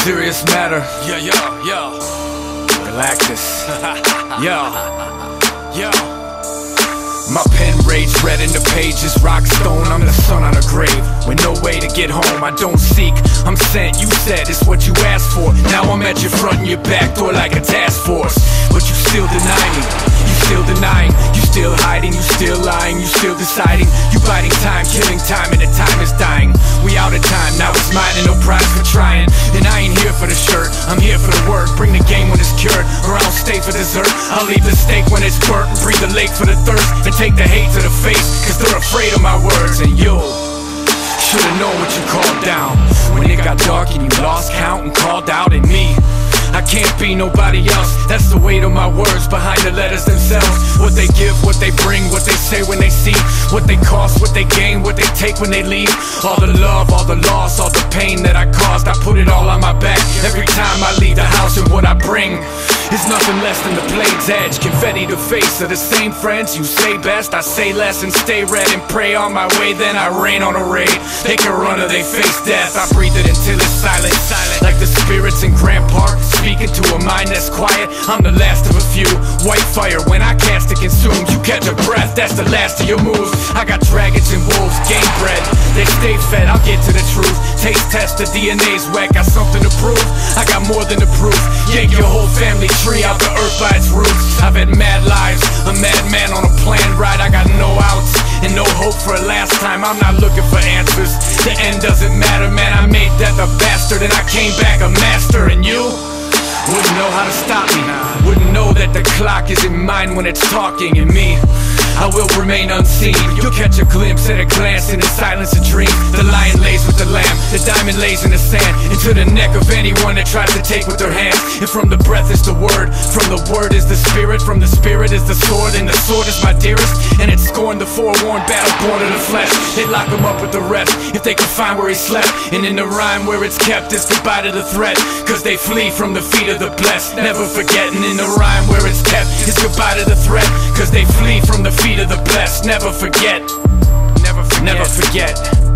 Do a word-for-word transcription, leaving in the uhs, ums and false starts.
serious matter. Yo, yo, yo. Galactus. Yo. Yo. My pen rage red in the pages, rock stone, I'm the sun on a grave. With no way to get home, I don't seek, I'm sent. You said it's what you asked for. Now I'm at your front and your back door like a task force. But you still deny me, you still denying, you still hiding, you still lying, you still deciding. You biding time, killing time, and the time is dying. We out of time, now it's mine and no prize for trying. And I ain't here for the shirt, I'm here for the work. Bring the game when it's cured, or I don't stay for dessert. I'll leave the steak when it's burnt, and breathe the lake for the thirst. And take the hate to the face, cause they're afraid of my words. And you should've known what you called down when it got dark and you lost count and called out. And me, I can't be nobody else. That's the weight of my words behind the letters themselves. What they give, what they bring, what they say when they see, what they cost, what they gain, what they take when they leave. All the love, all the loss, all the pain that I caused, I put it all on my back every time I leave the house. And what I bring is nothing less than the blade's edge, confetti to face of the same friends. You say best, I say less, and stay red and pray on my way. Then I rain on a raid, they can run or they face death. I breathe it until it's silent, like the spirits in Grant Park, speaking to a mind that's quiet. I'm the last of a few, white fire when I cast it consumes. You catch a breath, that's the last of your moves. I got dragons and wolves, game bred, they stay fed, I'll get to the truth. Taste test, the D N A's wet, got something to prove. I got more than the proof, yank your whole family tree out the earth by its roots. I've had mad lives, a madman on a planned ride. I got no outs and no hope for a last time. I'm not looking for answers, the end doesn't matter, man. I made death a bastard and I came back a master. And you wouldn't know how to stop me, wouldn't know that the clock isn't mine when it's talking. And me, I will remain unseen. You'll catch a glimpse at a glance in the silence of dreams. The lion lays with the lamb, the diamond lays in the sand, into the neck of anyone that tries to take with their hands. And from the breath is the word, from the word is the spirit, from the spirit is the sword, and the sword is my dearest. And it's scorned the forewarned battle born of the flesh. They lock him up with the rest if they can find where he slept. And in the rhyme where it's kept is goodbye to the threat, cause they flee from the feet of the blessed. Never forgetting in the rhyme where it's kept is goodbye to the threat, cause they flee from the feet of the blessed. Never forget, never forget, never forget.